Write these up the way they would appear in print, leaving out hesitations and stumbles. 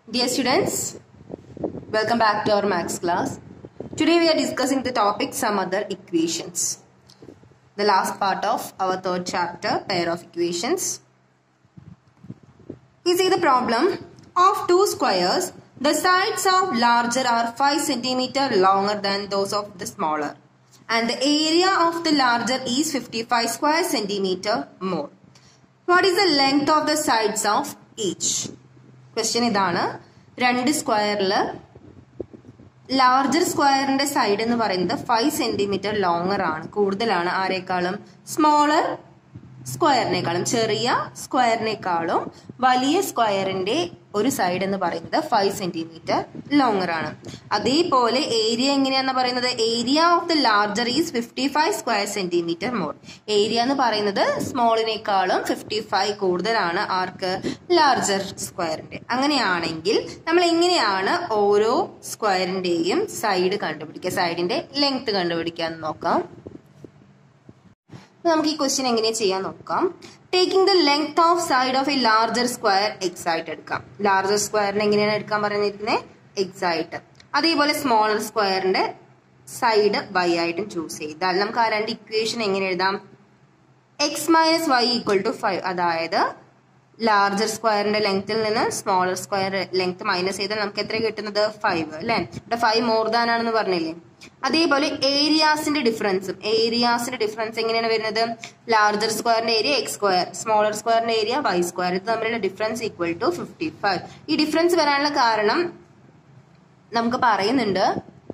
Dear students, welcome back to our maths class. Today we are discussing the topic some other equations. The last part of our third chapter, pair of equations. We see the problem of two squares. The sides of larger are 5 cm longer than those of the smaller. And the area of the larger is 55 square centimeter more. What is the length of the sides of each? Question idana. Two square larger square and side in the 5 cm longer ആണ് കൂടുതലാണ് ആരേക്കാളും smaller square നേക്കാളും ചെറിയ square നേക്കാളും വലിയ സ്ക്വയറിന്റെ ഒരു side എന്ന് പറയുന്നത് 5 cm longer ആണ്. അതേപോലെ ഏരിയ എങ്ങനെയാണെന്ന് പറയുന്നത് area of the larger is 55 square centimetre more. Area എന്ന് പറയുന്നത് സ്മോളിനേക്കാളും 55 കൂടുതലാണ് ആർക്ക് ലാർജർ സ്ക്വയറിന്റെ. അങ്ങനെയാണെങ്കിൽ നമ്മൾ എങ്ങനെയാണ് ഓരോ സ്ക്വയറിന്റെയും സൈഡ് കണ്ടുപിടിക്കുക, സൈഡിന്റെ ലെങ്ത് കണ്ടുപിടിക്കാൻ നോക്കാം. നമുക്ക് ഈ ക്വസ്റ്റ്യൻ എങ്ങനെയാ ചെയ്യാൻ നോക്കാം. Taking the length of side of a larger square x ആയിട്ട് എടുക്കാം. ലാർജർ സ്ക്വയറിന് എങ്ങനെയാണ് എടുക്കാൻ പറഞ്ഞിരിക്കുന്നത് എക്സ് ആയിട്ട്. അതേപോലെ സ്മോളർ സ്ക്വയറിന്റെ സൈഡ് വൈ ആയിട്ടും ചൂസ് ചെയ്താൽ നമുക്ക് ആ രണ്ട് ഇക്വേഷൻ എങ്ങനെ എഴുതാം. X minus y equal to 5. അതായത് ലാർജർ സ്ക്വയറിന്റെ ലെങ്ത്തിൽ നിന്ന് സ്മോളർ സ്ക്വയർ ലെങ്ത് മൈനസ് ചെയ്താൽ നമുക്ക് എത്ര കിട്ടുന്നത് 5 അല്ലെ. ഇവിടെ 5 മോർ ദാൻ ആണെന്ന് പറഞ്ഞില്ലേ. അതേപോലെ ഏരിയാസിന്റെ ഡിഫറൻസ് എങ്ങനെയാണ് വരുന്നത്. ലാർജർ സ്ക്വയറിന്റെ ഏരിയ എക്സ് സ്ക്വയർ, സ്മോളർ സ്ക്വയറിന്റെ ഏരിയ വൈ സ്ക്വയർ. ഇത് തമ്മിലുള്ള ഡിഫറൻസ് ഈക്വൽ ടു 55. ഈ ഡിഫറൻസ് വരാനുള്ള കാരണം നമുക്ക് പറയുന്നുണ്ട്.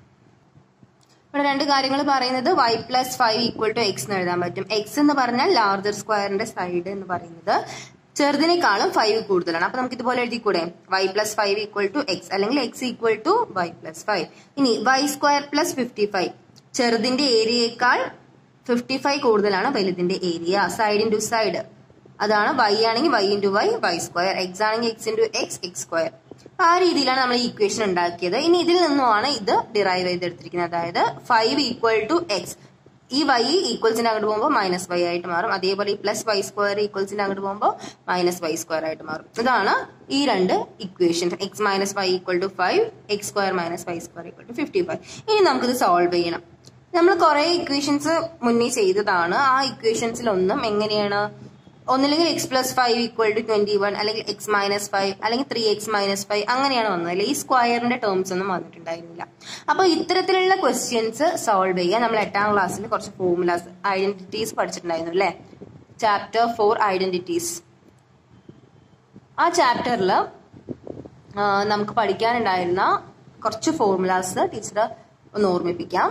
ഇവിടെ രണ്ട് കാര്യങ്ങൾ പറയുന്നത് y plus 5 equal to x എന്ന് എഴുതാൻ പറ്റും. എക്സ് എന്ന് പറഞ്ഞാൽ ലാർജർ സ്ക്വയറിന്റെ സൈഡ് എന്ന് പറയുന്നത് ചെറുതിനേക്കാളും 5 കൂടുതലാണ്. അപ്പൊ നമുക്ക് ഇതുപോലെ എഴുതിക്കൂടെ y plus 5 equal to x അല്ലെങ്കിൽ x equal to y plus 5. ഇനി y സ്ക്വയർ പ്ലസ് 55, ചെറുതിന്റെ ഏരിയയേക്കാൾ 55 കൂടുതലാണ് വലുതിന്റെ ഏരിയ. സൈഡ് ഇൻറ്റു സൈഡ്, അതാണ് y ആണെങ്കിൽ y into y square, x ആണെങ്കിൽ എക്സ് ഇൻറ്റു എക്സ് സ്ക്വയർ. ആ രീതിയിലാണ് നമ്മൾ ഈ ഇക്വേഷൻ ഉണ്ടാക്കിയത്. ഇനി ഇതിൽ നിന്നുമാണ് ഇത് ഡിറൈവ് ചെയ്തെടുത്തിരിക്കുന്നത്. അതായത് 5 ഈക്വൽ ടു എക്സ്, ഈ y ഈക്വൽസിന്റെ അങ്ങോട്ട് പോകുമ്പോൾ മൈനസ് വൈ ആയിട്ട് മാറും. അതേപോലെ ഈ പ്ലസ് വൈ സ്ക്വയർ ഈക്വൽസിന്റെ അങ്ങോട്ട് പോകുമ്പോൾ മൈനസ് വൈ സ്ക്വയർ ആയിട്ട് മാറും. ഇതാണ് ഈ രണ്ട് equation. X minus y equal to 5, x square minus y square equal to 55. ഇനി നമുക്കിത് സോൾവ് ചെയ്യണം. നമ്മൾ കുറെ ഇക്വേഷൻസ് മുന്നേ ചെയ്തതാണ്. ആ ഇക്വേഷൻസിൽ ഒന്നും എങ്ങനെയാണ്, ഒന്നില്ലെങ്കിൽ എക്സ് പ്ലസ് 5 ഈക്വൽ ടു 21, അല്ലെങ്കിൽ എക്സ് മൈനസ് 5, അല്ലെങ്കിൽ 3x മൈനസ് 5 അങ്ങനെയാണ് വന്നത്. അല്ലെ ഈ സ്ക്വയറിന്റെ ടേംസ് ഒന്നും വന്നിട്ടുണ്ടായിരുന്നില്ല. അപ്പൊ ഇത്തരത്തിലുള്ള ക്വസ്റ്റ്യൻസ് സോൾവ് ചെയ്യാൻ നമ്മൾ 8ാം ക്ലാസ്സിൽ കുറച്ച് ഫോർമുലാസ്, ഐഡന്റിറ്റീസ് പഠിച്ചിട്ടുണ്ടായിരുന്നു അല്ലെ. Chapter 4 identities. ആ ചാപ്റ്ററിൽ നമുക്ക് പഠിക്കാനുണ്ടായിരുന്ന കുറച്ച് ഫോർമുലാസ് ടീച്ചർ ഒന്ന് ഓർമ്മിപ്പിക്കാം.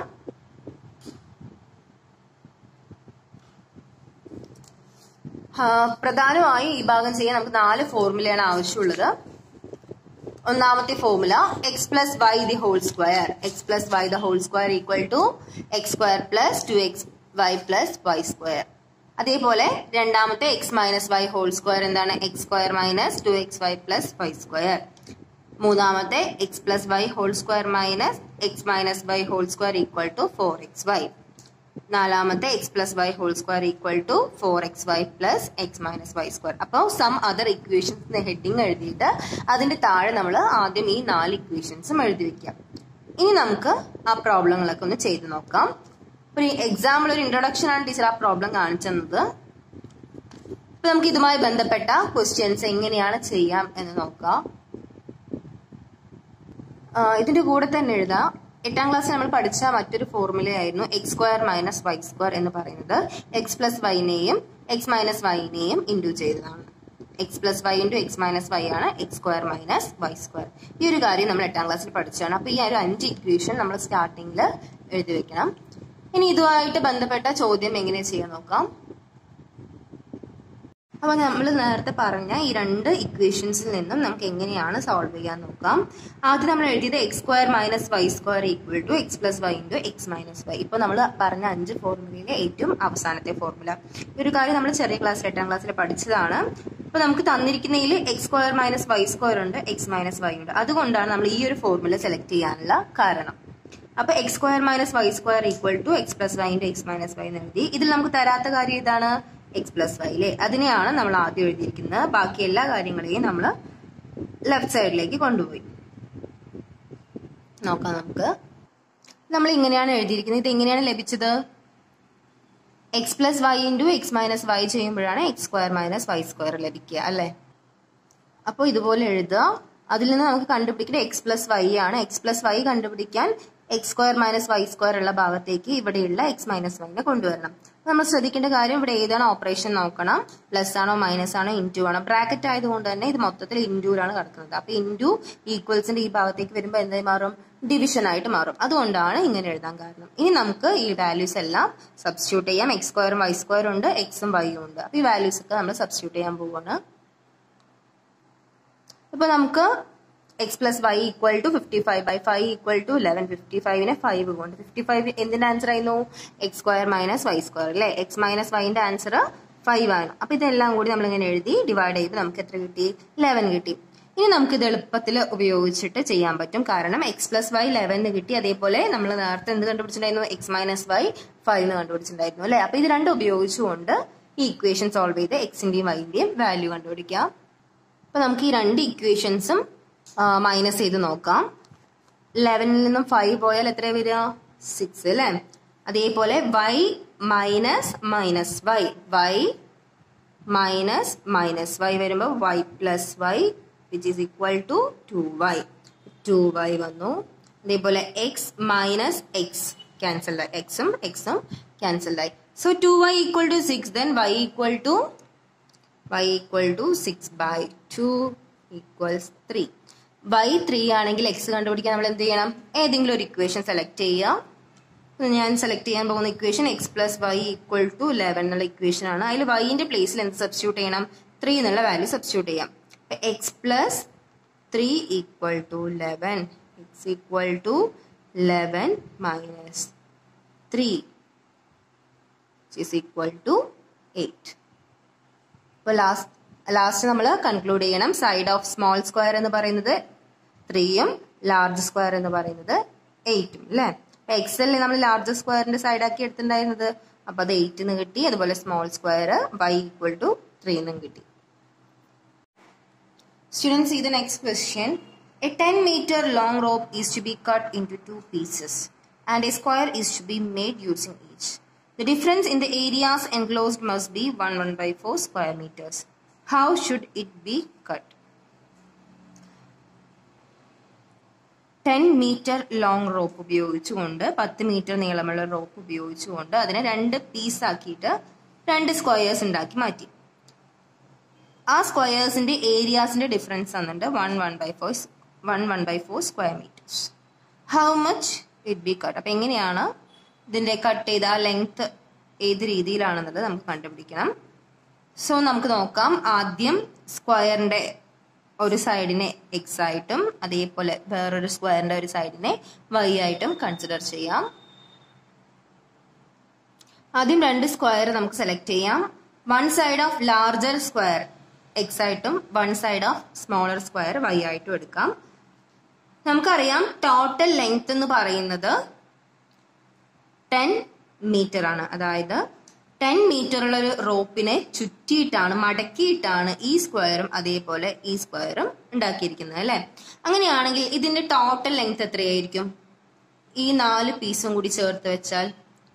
പ്രധാനമായും ഈ ഭാഗം ചെയ്യാൻ നമുക്ക് 4 ഫോർമുലയാണ് ആവശ്യമുള്ളത്. ഒന്നാമത്തെ formula x plus y the whole square, x plus y the whole square equal to x square plus 2x y plus y square. അതേപോലെ രണ്ടാമത്തെ x minus y whole square എന്താണ്, x square minus 2x y plus y square. മൂന്നാമത്തെ x plus y whole square minus x minus y whole square equal to 4xy. നാലാമത്തെ x plus y whole square equal to 4xy plus x minus y square. അപ്പോൾ some other equations heading എഴുതിയിട്ട് അതിന്റെ താഴെ നമ്മൾ ആദ്യം ഈ 4 ഇക്വേഷൻസും എഴുതി വെക്കാം. ഇനി നമുക്ക് ആ പ്രോബ്ലങ്ങളൊക്കെ ഒന്ന് ചെയ്ത് നോക്കാം. ഒരു എക്സാമ്പിൾ, ഒരു ഇൻട്രൊഡക്ഷൻ ആണ് ടീച്ചർ ആ പ്രോബ്ലം കാണിച്ചത്. അപ്പൊ നമുക്ക് ഇതുമായി ബന്ധപ്പെട്ട ക്വസ്റ്റ്യൻസ് എങ്ങനെയാണ് ചെയ്യാം എന്ന് നോക്കാം. ഇതിന്റെ കൂടെ തന്നെ എഴുതാം. 8ാം ക്ലാസ്സിൽ നമ്മൾ പഠിച്ച മറ്റൊരു ഫോർമുലയായിരുന്നു x square minus y square എന്ന് പറയുന്നത്. എക്സ് പ്ലസ് വൈനെയും എക്സ് മൈനസ് വൈനെയും ഇൻഡു ചെയ്തതാണ്. X plus y into x minus y ആണ് x square minus y square. ഈ ഒരു കാര്യം നമ്മൾ 8ാം ക്ലാസ്സിൽ പഠിച്ചതാണ്. അപ്പൊ ഈ ഒരു 5 ഇക്വേഷൻ നമ്മൾ സ്റ്റാർട്ടിങ്ങിൽ എഴുതി വെക്കണം. ഇനി ഇതുമായിട്ട് ബന്ധപ്പെട്ട ചോദ്യം എങ്ങനെ ചെയ്യാൻ നോക്കാം. അപ്പൊ നമ്മൾ നേരത്തെ പറഞ്ഞ ഈ 2 ഇക്വേഷൻസിൽ നിന്നും നമുക്ക് എങ്ങനെയാണ് സോൾവ് ചെയ്യാൻ നോക്കാം. ആദ്യം നമ്മൾ എഴുതിയത് x square minus y square equal to x plus y into x minus y. ഇപ്പൊ നമ്മൾ പറഞ്ഞ 5 ഫോർമുലയിലെ ഏറ്റവും അവസാനത്തെ ഫോർമുല. ഈ ഒരു കാര്യം നമ്മൾ ചെറിയ ക്ലാസ്സിൽ 8ാം ക്ലാസ്സിൽ പഠിച്ചതാണ്. അപ്പൊ നമുക്ക് തന്നിരിക്കുന്നതിൽ x square minus y square ഉണ്ട്, എക്സ് മൈനസ് വൈ ഉണ്ട്. അതുകൊണ്ടാണ് നമ്മൾ ഈ ഒരു ഫോർമുല സെലക്ട് ചെയ്യാനുള്ള കാരണം. അപ്പൊ x square minus y square equal to x plus y into x minus y എന്ന് എഴുതി. ഇതിൽ നമുക്ക് തരാത്ത കാര്യം ഇതാണ് എക്സ് പ്ലസ് വൈ അല്ലേ. അതിനെയാണ് നമ്മൾ ആദ്യം എഴുതിയിരിക്കുന്നത്. ബാക്കി എല്ലാ കാര്യങ്ങളെയും നമ്മൾ ലെഫ്റ്റ് സൈഡിലേക്ക് കൊണ്ടുപോയി. നോക്കാം നമുക്ക്. നമ്മൾ ഇങ്ങനെയാണ് എഴുതിയിരിക്കുന്നത്. ഇത് എങ്ങനെയാണ് ലഭിച്ചത്? X plus y into x minus y ചെയ്യുമ്പോഴാണ് x square minus y square ലഭിക്കുക അല്ലേ? അപ്പോൾ ഇതുപോലെ എഴുതുക. അതിൽ നിന്ന് നമുക്ക് കണ്ടുപിടിക്കേണ്ട എക്സ് പ്ലസ് വൈ ആണ്. എക്സ് പ്ലസ് വൈ കണ്ടുപിടിക്കാൻ x square minus y square ഉള്ള ഭാഗത്തേക്ക് ഇവിടെയുള്ള എക്സ് മൈനസ് വൈനെ കൊണ്ടുവരണം. നമ്മൾ ശ്രദ്ധിക്കേണ്ട കാര്യം ഇവിടെ ഏതാണ് ഓപ്പറേഷൻ നോക്കണം. പ്ലസ് ആണോ മൈനസ് ആണോ ഇൻറ്റു ആണോ. ബ്രാക്കറ്റ് ആയതുകൊണ്ട് തന്നെ ഇത് മൊത്തത്തിൽ ഇൻറ്റൂലാണ് കിടക്കുന്നത്. അപ്പൊ ഇൻറ്റു ഈക്വൽസിന്റെ ഈ ഭാഗത്തേക്ക് വരുമ്പോൾ എന്തായി മാറും? ഡിവിഷൻ ആയിട്ട് മാറും. അതുകൊണ്ടാണ് ഇങ്ങനെ എഴുതാൻ കാരണം. ഇനി നമുക്ക് ഈ വാല്യൂസ് എല്ലാം സബ്സ്റ്റിറ്റ്യൂട്ട് ചെയ്യാം. എക്സ് സ്ക്വയറും വൈ സ്ക്വയറും ഉണ്ട്, എക്സും വൈയും ഉണ്ട്. അപ്പൊ ഈ വാല്യൂസ് ഒക്കെ നമ്മൾ സബ്സ്റ്റിറ്റ്യൂട്ട് ചെയ്യാൻ പോവാണ്. ഇപ്പൊ നമുക്ക് x plus y equal to 55/5 equal to 11. 55നെ 5 കൊണ്ട് 55 എന്തിന്റെ ആൻസർ ആയിരുന്നു? X square minus y square അല്ലെ? എക്സ് മൈനസ് വൈന്റെ ആൻസർ 5 ആണ്. അപ്പൊ ഇതെല്ലാം കൂടി നമ്മൾ ഇങ്ങനെ എഴുതി ഡിവൈഡ് ചെയ്ത് നമുക്ക് എത്ര കിട്ടി? 11 കിട്ടി. ഇനി നമുക്ക് ഇത് എളുപ്പത്തിൽ ഉപയോഗിച്ചിട്ട് ചെയ്യാൻ പറ്റും. കാരണം എക്സ് പ്ലസ് വൈ 11 കിട്ടി. അതേപോലെ നമ്മൾ നേരത്തെ എന്ത് കണ്ടുപിടിച്ചിട്ടുണ്ടായിരുന്നു? എക്സ് മൈനസ് വൈ 5 കണ്ടുപിടിച്ചിട്ടുണ്ടായിരുന്നു അല്ലെ? അപ്പൊ ഇത് രണ്ടും ഉപയോഗിച്ചുകൊണ്ട് ഈ ഇക്വേഷൻ സോൾവ് ചെയ്ത് എക്സിന്റെയും വൈന്റെയും വാല്യൂ കണ്ടുപിടിക്കാം. അപ്പൊ നമുക്ക് ഈ രണ്ട് ഇക്വേഷൻസും മൈനസ് ചെയ്ത് നോക്കാം. 11ൽ നിന്നും 5 പോയാൽ എത്ര വരിക? 6 അല്ലെ? അതേപോലെ y minus minus y, y minus minus y വരുമ്പോൾ y plus y which is equal to 2y. 2y വന്നു. അതേപോലെ x മൈനസ് x ക്യാൻസൽഡ് ആയി. എക്സും എക്സും ക്യാൻസൽഡ് ആയി. So 2y equal to 6. Then y equal to 6/2 equals 3. y 3 ആണെങ്കിൽ X കണ്ടുപിടിക്കാൻ നമ്മൾ എന്ത് ചെയ്യണം? ഏതെങ്കിലും ഒരു ഇക്വേഷൻ സെലക്ട് ചെയ്യുക. ഞാൻ സെലക്ട് ചെയ്യാൻ പോകുന്ന equation x plus y equal to 11 എന്നുള്ള ഇക്വേഷൻ ആണ്. അതിൽ വൈന്റെ പ്ലേസിൽ എന്ത് സബ്സ്റ്റിറ്റ്യൂട്ട് ചെയ്യണം? 3 എന്നുള്ള വാല്യൂ സബ്സ്റ്റിറ്റ്യൂട്ട് ചെയ്യാം. X plus 3 equal to 11. X equal to 11 minus 3 is equal to 8. അപ്പോൾ ലാസ്റ്റ് നമ്മൾ കൺക്ലൂഡ് ചെയ്യണം. സൈഡ് ഓഫ് സ്മോൾ സ്ക്വയർ എന്ന് പറയുന്നത് 3ഉം ലാർജ് സ്ക്വയർ എന്ന് പറയുന്നത് 8ഉം അല്ലെ? എക്സ് അല്ലേ നമ്മൾ ലാർജ് സ്ക്വയറിന്റെ സൈഡ് ആക്കി എടുത്തിട്ടുണ്ടായിരുന്നത്. അപ്പൊ അത് 8 എന്ന് കിട്ടി. അതുപോലെ small square y equal to 3 എന്നും കിട്ടി. Students, see the next question. A 10-meter long rope is to be cut into 2 pieces and a square is to be made using each. The difference in the areas enclosed must be 1/4 square meters. How should it be cut? 10 meter long rope ഉപയോഗിച്ചുകൊണ്ട് 10 metre നീളമുള്ള rope ഉപയോഗിച്ചുകൊണ്ട് അതിനെ 2 piece ആക്കിയിട്ട് 2 squares ഉണ്ടാക്കി മാറ്റി. ആ സ്ക്വയേഴ്സിന്റെ ഏരിയാസിന്റെ difference തന്നിട്ട് 1/4 square metres. How much it be cut? അപ്പൊ എങ്ങനെയാണ് ഇതിന്റെ കട്ട് ചെയ്ത ആ ലെങ്ത് ഏത് രീതിയിലാണെന്നുള്ളത് നമുക്ക് കണ്ടുപിടിക്കണം. സോ നമുക്ക് നോക്കാം. ആദ്യം സ്ക്വയറിന്റെ ഒരു സൈഡിനെ എക്സ് ആയിട്ടും അതേപോലെ വേറൊരു സ്ക്വയറിന്റെ ഒരു സൈഡിനെ വൈ ആയിട്ടും കൺസിഡർ ചെയ്യാം. ആദ്യം 2 സ്ക്വയർ നമുക്ക് സെലക്ട് ചെയ്യാം. One side of larger square x ആയിട്ടും one side of smaller square y ആയിട്ടും എടുക്കാം. നമുക്കറിയാം ടോട്ടൽ ലെങ്ത് എന്ന് പറയുന്നത് 10 മീറ്റർ ആണ്. അതായത് 10 മീറ്റർ ഉള്ള ഒരു റോപ്പിനെ ചുറ്റിയിട്ടാണ് മടക്കിയിട്ടാണ് ഈ സ്ക്വയറും അതേപോലെ ഈ സ്ക്വയറും ഉണ്ടാക്കിയിരിക്കുന്നത് അല്ലെ? അങ്ങനെയാണെങ്കിൽ ഇതിന്റെ ടോട്ടൽ ലെങ്ത് എത്രയായിരിക്കും? ഈ 4 പീസും കൂടി ചേർത്ത് വെച്ചാൽ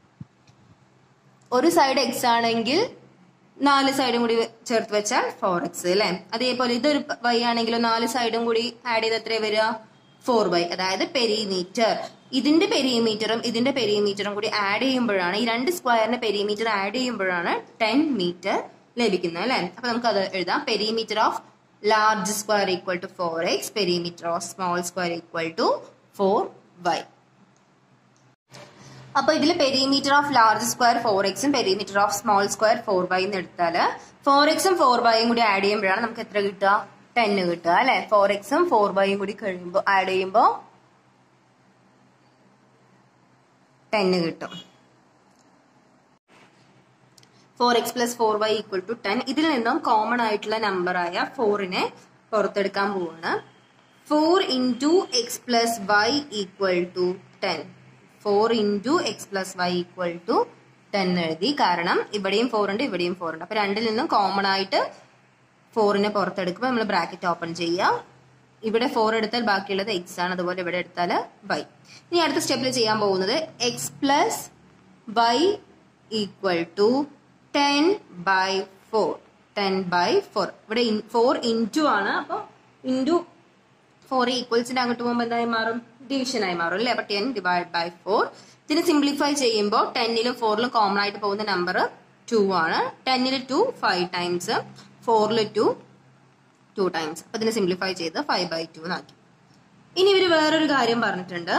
ഒരു സൈഡ് എക്സ് ആണെങ്കിൽ 4 സൈഡും കൂടി ചേർത്ത് വെച്ചാൽ 4x അല്ലെ? അതേപോലെ ഇതൊരു y ആണെങ്കിലോ 4 സൈഡും കൂടി ആഡ് ചെയ്ത് എത്ര വരിക? 4y. അതായത് പെരിമീറ്റർ. ഇതിന്റെ പെരിമീറ്ററും ഇതിന്റെ പെരിമീറ്ററും കൂടി ആഡ് ചെയ്യുമ്പോഴാണ് ഈ 2 സ്ക്വയറിന്റെ പെരിമീറ്റർ ആഡ് ചെയ്യുമ്പോഴാണ് 10 മീറ്റർ ലഭിക്കുന്നത് അല്ലെ? അപ്പൊ നമുക്ക് അത് എഴുതാം. Perimeter of large square equal to 4x, perimeter of small square equal to 4y. അപ്പൊ ഇതിൽ പെരിമീറ്റർ ഓഫ് ലാർജ് സ്ക്വയർ 4xും perimeter of small square 4y എന്ന് എടുത്താല് 4xും 4yയും കൂടി ആഡ് ചെയ്യുമ്പോഴാണ് നമുക്ക് എത്ര കിട്ടുക? 10 കിട്ടുക അല്ലെ? 4xും 4yയും കൂടി കഴിയുമ്പോൾ ആഡ് ചെയ്യുമ്പോൾ 10 കിട്ടും. 4x plus 4y equal to 10. ഇതിൽ നിന്നും കോമൺ ആയിട്ടുള്ള നമ്പർ ആയ 4നെ പുറത്തെടുക്കാൻ പോവാണ്. 4 into x plus y equal to 10. 4 into x plus y equal to 10 എഴുതി. കാരണം ഇവിടെയും 4 ഉണ്ട് ഇവിടെയും 4 ഉണ്ട്. അപ്പൊ രണ്ടിൽ നിന്നും കോമൺ ആയിട്ട് 4നെ പുറത്തെടുക്കുമ്പോൾ നമ്മൾ ബ്രാക്കറ്റ് ഓപ്പൺ ചെയ്യുക. ഇവിടെ 4 എടുത്താൽ ബാക്കിയുള്ളത് എക്സ് ആണ്, അതുപോലെ ഇവിടെ എടുത്താൽ വൈ. ഇനി അടുത്ത സ്റ്റെപ്പിൽ ചെയ്യാൻ പോകുന്നത് x plus y equal to 10/4. 10/4 ഇവിടെ 4 ഇൻറ്റു ആണ്, അപ്പോൾ ഇൻറ്റു 4 ഈക്വൽസിന്റെ അങ്ങോട്ട് പോകുമ്പോൾ എന്തായി മാറും? ഡിവിഷൻ ആയി മാറും അല്ലേ? അപ്പൊ 10/4. ഇതിന് സിംപ്ലിഫൈ ചെയ്യുമ്പോൾ 10ലും 4ലും കോമൺ ആയിട്ട് പോകുന്ന നമ്പർ 2 ആണ്. 10ൽ 2 5 ടൈംസ്, 4ൽ 2 2 ടൈംസ്. അപ്പൊ ഇതിനെ സിംപ്ലിഫൈ ചെയ്ത് 5/2 എന്നാക്കി. ഇനി ഇവര് വേറൊരു കാര്യം പറഞ്ഞിട്ടുണ്ട്,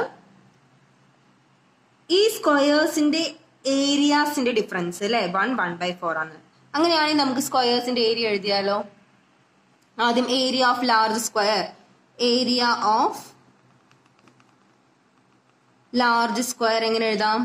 ഈ സ്ക്വയേഴ്സിന്റെ ഏരിയാസിന്റെ ഡിഫറൻസ് അല്ലെ 1/4 ആണ്. അങ്ങനെയാണെങ്കിൽ നമുക്ക് സ്ക്വയേഴ്സിന്റെ ഏരിയ എഴുതിയാലോ? ആദ്യം area of large square. Area of large square എങ്ങനെ എഴുതാം?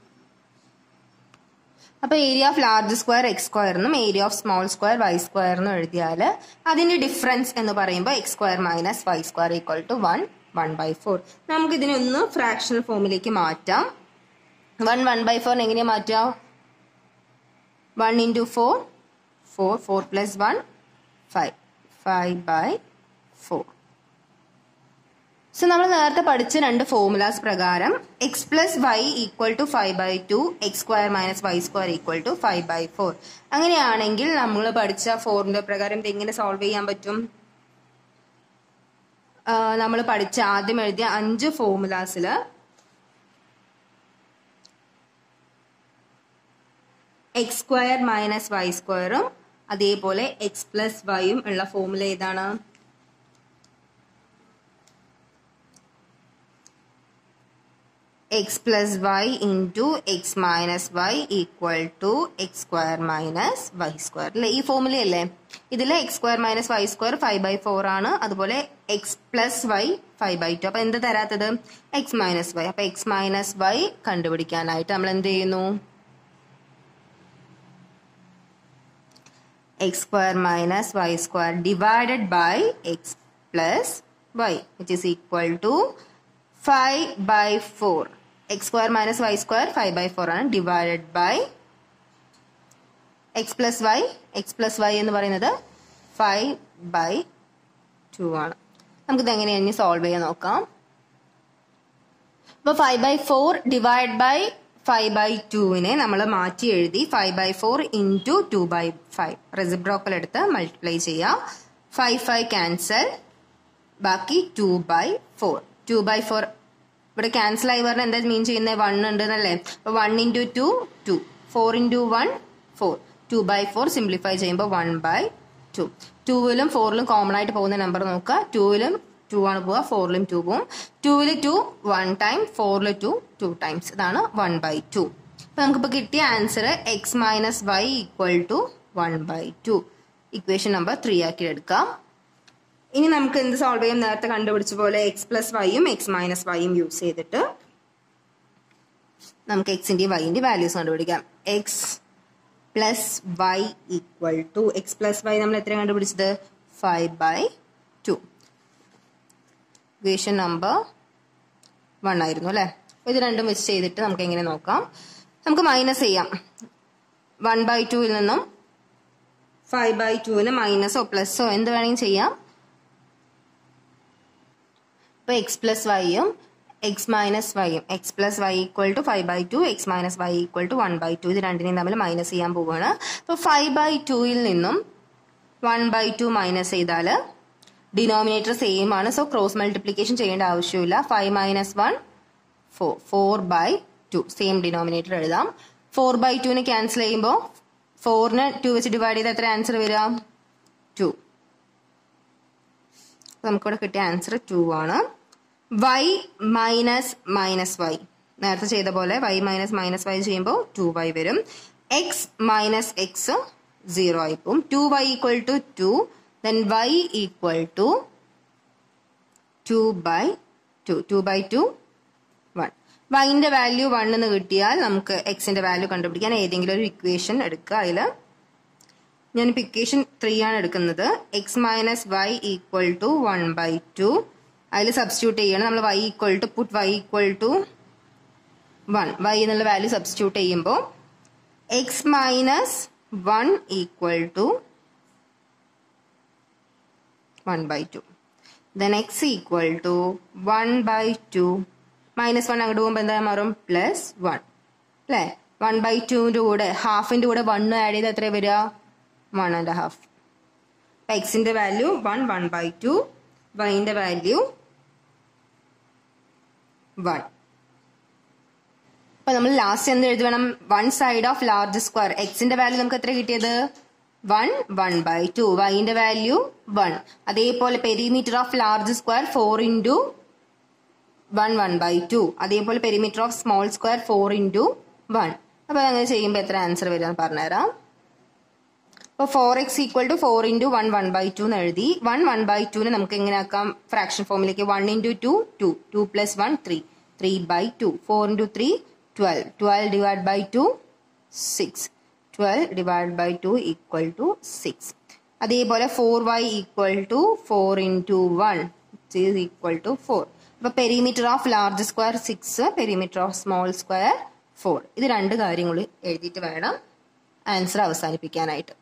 അപ്പൊ area of large square x square എന്നും area of small square y square എന്നും എഴുതിയാൽ അതിന്റെ ഡിഫറൻസ് എന്ന് പറയുമ്പോൾ x square minus y square equal to 1/4. നമുക്ക് ഇതിനെ ഒന്ന് ഫ്രാക്ഷണൽ ഫോമിലേക്ക് മാറ്റാം. 1/4 എങ്ങനെയാ മാറ്റാം? 1 into 4 4 4 plus 1 5 5/4. സോ നമ്മൾ നേരത്തെ പഠിച്ച രണ്ട് ഫോർമുലാസ് പ്രകാരം x plus y equal to 5/2, x square minus y square equal to 5/4. അങ്ങനെയാണെങ്കിൽ നമ്മൾ പഠിച്ച ഫോർമുല പ്രകാരം ഇത് എങ്ങനെ സോൾവ് ചെയ്യാൻ പറ്റും? നമ്മൾ പഠിച്ച ആദ്യം എഴുതിയ 5 ഫോർമുലാസില് എക്സ് സ്ക്വയർ മൈനസ് വൈ സ്ക്വയറും അതേപോലെ എക്സ് പ്ലസ് വൈയും ഉള്ള ഫോർമുല ഏതാണ്? X plus y into x minus y equal to x square minus y square അല്ലെ? ഈ ഫോർമുലയല്ലേ? ഇതിൽ x square minus y square 5/4 ആണ്, അതുപോലെ എക്സ് പ്ലസ് വൈ 5/2. അപ്പൊ എന്ത് തരാത്തത്? X minus y. അപ്പൊ എക്സ് മൈനസ് വൈ കണ്ടുപിടിക്കാനായിട്ട് നമ്മൾ എന്ത് ചെയ്യുന്നു? X square minus y square divided by x plus Y which is equal to 5/4. X square minus y square 5/4 ആണ്, divided by x plus y. X plus y എന്ന് പറയുന്നത് 5/2 ആണ്. നമുക്കിത് എങ്ങനെയാണ് സോൾവ് ചെയ്യാൻ നോക്കാം. അപ്പൊ 5/4 ഡിവൈഡ് ബൈ 5/2നെ നമ്മൾ മാറ്റി എഴുതി 5/4 ഇൻറ്റു 2/5 റെസിപ്രോക്കൽ എടുത്ത് മൾട്ടിപ്ലൈ ചെയ്യാം. 5 ക്യാൻസൽ, ബാക്കി 2/4. 2/4 ഇവിടെ ക്യാൻസൽ ആയി പറഞ്ഞാൽ എന്താ മീൻ ചെയ്യുന്നത്? 1 ഉണ്ട് എന്നല്ലേ? അപ്പൊ 1 into 2 2, 4 into 1 4, 2/4 സിംപ്ലിഫൈ ചെയ്യുമ്പോൾ 1/2. 2ലും 4ലും കോമൺ ആയിട്ട് പോകുന്ന നമ്പർ നോക്കുക. 2ലും 2 ആണ് പോവുക, 4ലും 2 പോവും. 2ൽ 2 1 ടൈം, 4ൽ 2 2 ടൈംസ്. ഇതാണ് 1/2. അപ്പൊ നമുക്കിപ്പോ കിട്ടിയ answer x minus y equal to 1/2. Equation number 3 ആക്കി എടുക്കാം. ഇനി നമുക്ക് എന്ത് സോൾവ് ചെയ്യും? നേരത്തെ കണ്ടുപിടിച്ച പോലെ എക്സ് പ്ലസ് വൈയും എക്സ് മൈനസ് വൈയും യൂസ് ചെയ്തിട്ട് നമുക്ക് എക്സിന്റെയും വൈന്റെ വാല്യൂസ് കണ്ടുപിടിക്കാം. X plus y equal to x plus y നമ്മൾ എത്ര കണ്ടുപിടിച്ചത്? 5/2. ഇക്വേഷൻ നമ്പർ 1 ആയിരുന്നു അല്ലെ? ഇത് രണ്ടും വെച്ച് ചെയ്തിട്ട് നമുക്ക് എങ്ങനെ നോക്കാം. നമുക്ക് മൈനസ് ചെയ്യാം. 1/2ൽ നിന്നും 5/2ന് മൈനസോ പ്ലസോ എന്ത് വേണമെങ്കിലും ചെയ്യാം. ഇപ്പൊ എക്സ് പ്ലസ് വൈയും എക്സ് മൈനസ് വൈയും x plus y equal to 5/2, x minus y equal to 1/2. ഇത് രണ്ടിനെയും തമ്മിൽ മൈനസ് ചെയ്യാൻ പോവുകയാണ്. അപ്പൊ 5/2ൽ നിന്നും 1/2 മൈനസ് ചെയ്താൽ ഡിനോമിനേറ്റർ സെയിം ആണ്. സോ ക്രോസ് മൾട്ടിപ്ലിക്കേഷൻ ചെയ്യേണ്ട ആവശ്യമില്ല. 5 - 1 4, 4/2 സെയിം ഡിനോമിനേറ്റർ എഴുതാം. 4/2ന് ക്യാൻസൽ ചെയ്യുമ്പോൾ 4ന് 2 വെച്ച് ഡിവൈഡ് ചെയ്ത് എത്ര ആൻസർ വരിക? 2. നമുക്കിവിടെ കിട്ടിയ ആൻസർ 2 ആണ്. y മൈനസ് മൈനസ് വൈ നേരത്തെ ചെയ്ത പോലെ y മൈനസ് മൈനസ് വൈ ചെയ്യുമ്പോൾ 2y വരും. x മൈനസ് എക്സ് 0 ആയി പോകും. 2y equal to 2, then y equal to 2/2. 2/2 1. വൈന്റെ വാല്യൂ 1 എന്ന് കിട്ടിയാൽ നമുക്ക് എക്സിന്റെ വാല്യൂ കണ്ടുപിടിക്കാൻ ഏതെങ്കിലും ഒരു ഇക്വേഷൻ എടുക്കുക. അതിൽ ഞാനിപ്പോൾ ഇക്വേഷൻ 3 ആണ് എടുക്കുന്നത്. X minus y equal to 1/2. അതിൽ സബ്സ്റ്റിറ്റ്യൂട്ട് ചെയ്യണം. നമ്മൾ y equal to put y equal to 1. y എന്നുള്ള വാല്യൂ സബ്സ്റ്റിറ്റ്യൂട്ട് ചെയ്യുമ്പോൾ x minus 1 equal to 1/2. then x equal to 1/2 minus 1 അങ്ങോട്ട് പോകുമ്പോൾ എന്താ മാറും പ്ലസ് 1 അല്ലേ 1/2ന്റെ കൂടെ ഹാഫിന്റെ കൂടെ 1 ആഡ് ചെയ്ത് എത്ര വരിക 1.5 എക്സിന്റെ വാല്യൂ 1/2 വൈന്റെ വാല്യൂ 1 അപ്പൊ നമ്മൾ ലാസ്റ്റ് എന്ത് എഴുതണം 1 സൈഡ് ഓഫ് ലാർജ് സ്ക്വയർ എക്സിന്റെ വാല്യൂ നമുക്ക് എത്ര കിട്ടിയത് 1/2 വൈന്റെ വാല്യൂ 1 അതേപോലെ perimeter of large square 4 into 1/2 അതേപോലെ perimeter of small square 4 into 1 അപ്പൊ അങ്ങനെ ചെയ്യുമ്പോൾ എത്ര ആൻസർ വരിക പറഞ്ഞുതരാം അപ്പോൾ 4x equal to 4 into 1/2 എന്ന് എഴുതി 1/2 നമുക്ക് എങ്ങനെ ആക്കാം ഫ്രാക്ഷൻ ഫോമിലേക്ക് 1 into 2 2 2 plus 1 3 3/2 4 into 3 12 12 divided by 2 6 12 divided by 2 equal to 6 അതേപോലെ 4y equal to 4 into 1 which is equal to 4 അപ്പോൾ perimeter of large square 6 perimeter of small square 4 ഇത് രണ്ട് കാര്യങ്ങൾ എഴുതിയിട്ട് വേണം ആൻസർ അവസാനിപ്പിക്കാനായിട്ട്